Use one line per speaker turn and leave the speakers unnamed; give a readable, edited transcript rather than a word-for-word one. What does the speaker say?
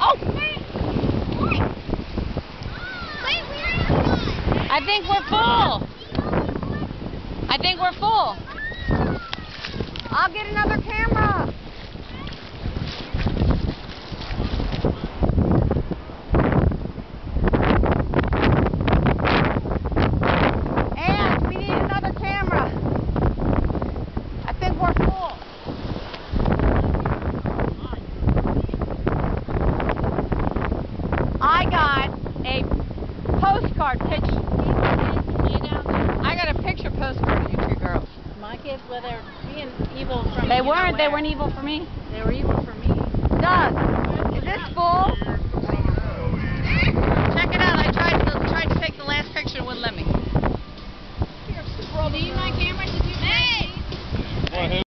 Oh!
I think we're full. I think we're full.
I'll get another camera. And we need another camera. I think we're full. I got a postcard picture. I got a picture postcard of you two girls.
My kids, well, they're being evil from
They weren't. They weren't evil for me.
They were evil for me.
Doug, is this full? Check it out. I tried to take the last picture. It wouldn't let me.
Do you need my camera? Did you? Hey!